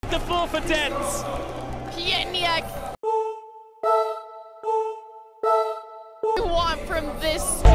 The floor for Dents. Bieniek. What do you want from this